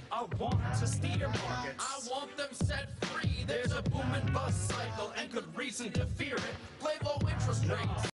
I want to steer markets. I want them set free. There's a boom and bust cycle and good reason to fear it. Play low interest rates.